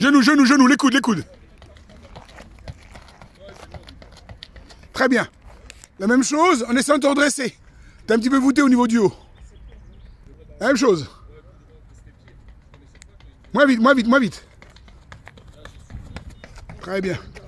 Genoux, genoux, genoux, les coudes, les coudes. Très bien. La même chose, en essayant de te redresser. T'es un petit peu voûté au niveau du haut. La même chose. Moins vite, moins vite, moins vite. Très bien.